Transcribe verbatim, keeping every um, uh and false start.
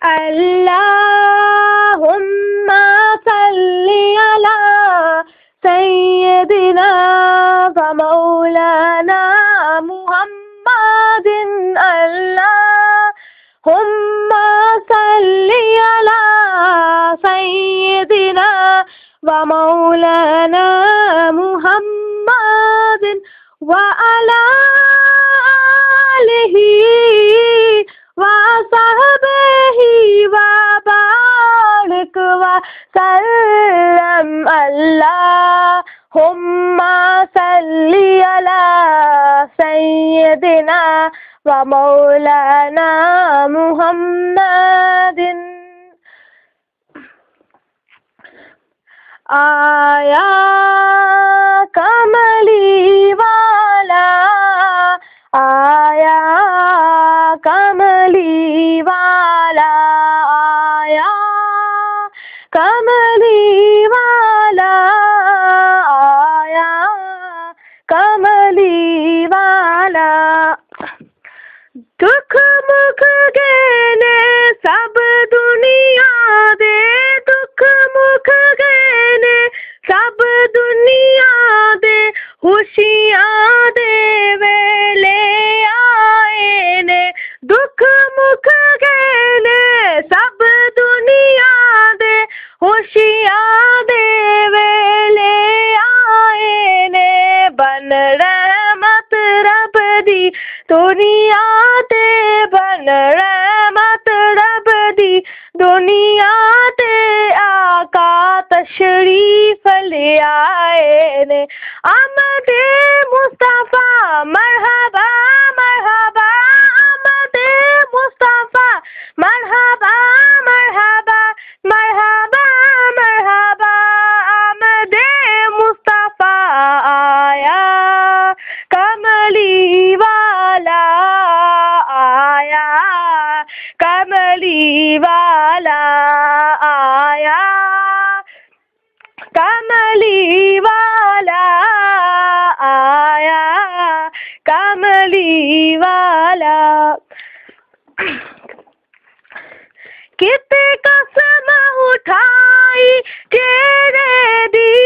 अल्लाहुम्मा सल्ली अला सय्यदिना व मौलाना मुहम्मदिन। अल्लाहुम्मा सल्ली अला सय्यदिना व मौलाना मुहम्मदिन व अला आलिही व सहबिही व बारिक व सल्लम। अल्लाहुम्मा सल्ली अला सय्यदिना व मौलाना मुहम्मदिन। आया कमली वाला, आया कमली वाला, आया कमली वाला, आया कमली वाला। दुख मुख गहने सब दुनिया दे, दुख मुख गहने सब दुनिया दे, खुशियां दे वेले आए ने। दुख मुख गहने सब दुनिया दे, खुशियां दे वेले आए ने। बन रहमत रब दी दुनिया ते, बन रहमत रब दी दुनिया ते, आका तशरीफ ले आए ने। आमदे मुस्तफा मरहबा मरहबा, आमदे मुस्तफा मरहबा मरहबा, मरहबा मरहबा। आमदे मुस्तफा आया कमली वाला, आया कमली वाला, आया कमली वाला, आया कमली वाला। कितने कसम उठाई तेरे दी,